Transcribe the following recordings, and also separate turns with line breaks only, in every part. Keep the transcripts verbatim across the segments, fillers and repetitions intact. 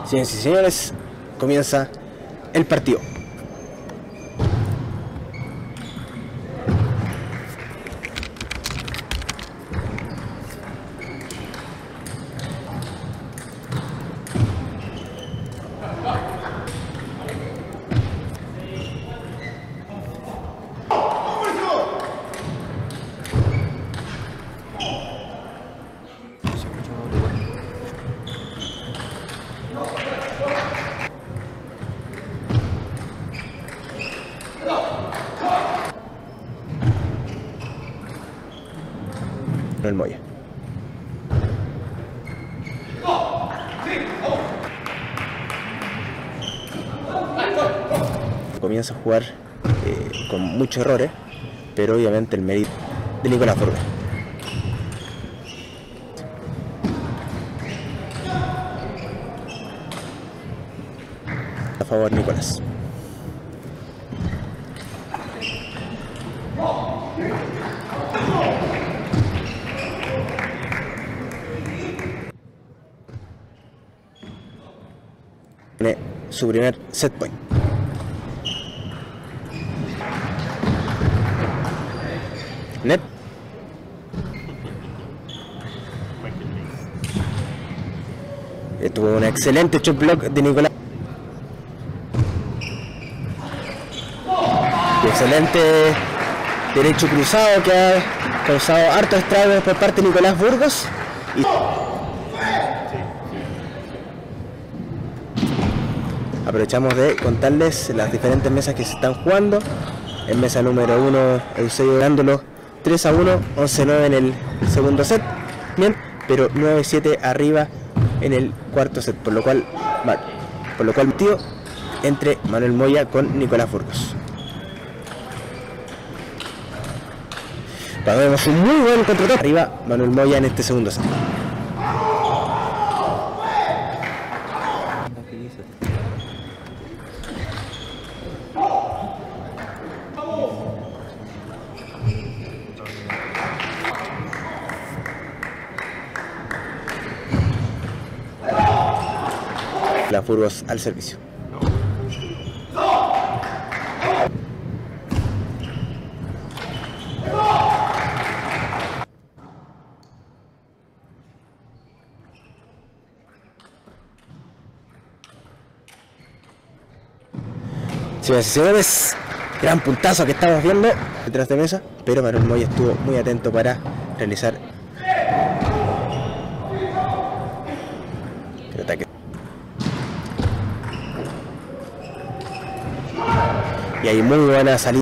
Señoras y señores, comienza el partido. El Moya. Comienza a jugar eh, con muchos errores, pero obviamente el mérito de Nicolás Burgos. A favor, Nicolás. Tiene su primer set point. Net. Tuvo un excelente shot block de Nicolás. Y excelente derecho cruzado que ha causado hartos estragos por parte de Nicolás Burgos. Y aprovechamos de contarles las diferentes mesas que se están jugando. En mesa número uno, Eusebio ganándolo tres a uno, once a nueve en el segundo set, bien, pero nueve a siete arriba en el cuarto set, por lo cual, por lo cual tío entre Manuel Moya con Nicolás Burgos. Vemos un muy buen contraataque arriba Manuel Moya en este segundo set. La Burgos al servicio. Señoras y señores, gran puntazo que estamos viendo detrás de mesa, pero Manuel Moya estuvo muy atento para realizar el ataque. Y hay muy buena salida.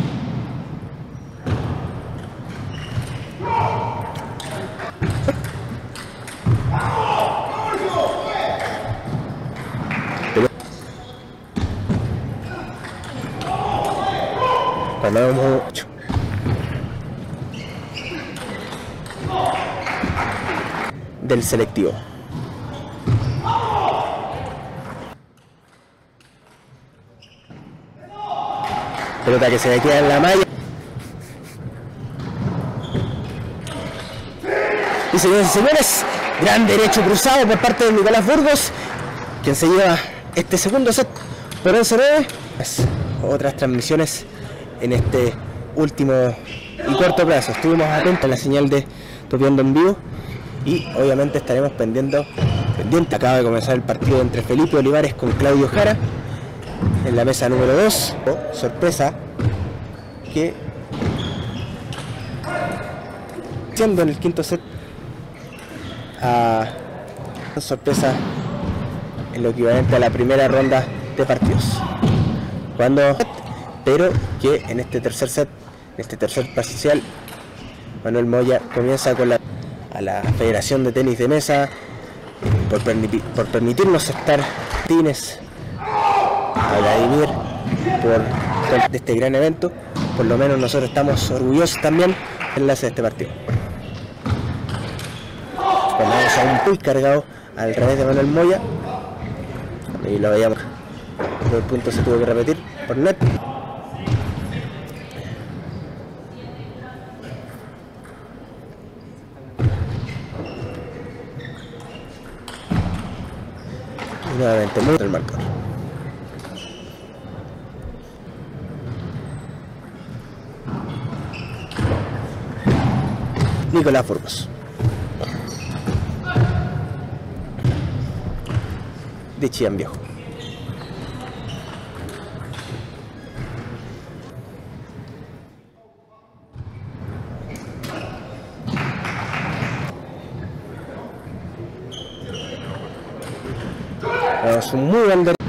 Cuando vemos mucho. Del selectivo. Pelota que se le queda en la malla. Y señores y señores, gran derecho cruzado por parte de Nicolás Burgos, quien se lleva este segundo set por once a nueve. Otras transmisiones en este último y corto plazo. Estuvimos atentos a la señal de Topeando en Vivo y obviamente estaremos pendiendo, pendiente. Acaba de comenzar el partido entre Felipe Olivares con Claudio Jara en la mesa número dos. Oh, sorpresa que siendo en el quinto set a sorpresa en lo equivalente a la primera ronda de partidos, cuando pero que en este tercer set, en este tercer parcial, Manuel Moya comienza con la a la Federación de Tenis de Mesa eh, por, permitir, por permitirnos estar tines a Vladimir por, por este gran evento. Por lo menos nosotros estamos orgullosos también del enlace de este partido. Cuando vamos a un pull cargado al revés de Manuel Moya, y lo veíamos, el punto se tuvo que repetir por net. Y nuevamente muy el marcador. Nicolás Burgos. De Chillán Viejo. Es un muy buen de...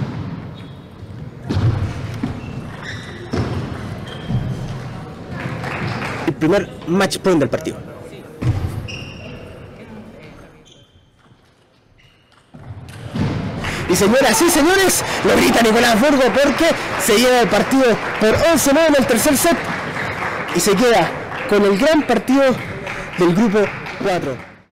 el primer match point del partido. Y señoras y señores, lo grita Nicolás Burgo porque se lleva el partido por once nueve en el tercer set y se queda con el gran partido del grupo cuatro.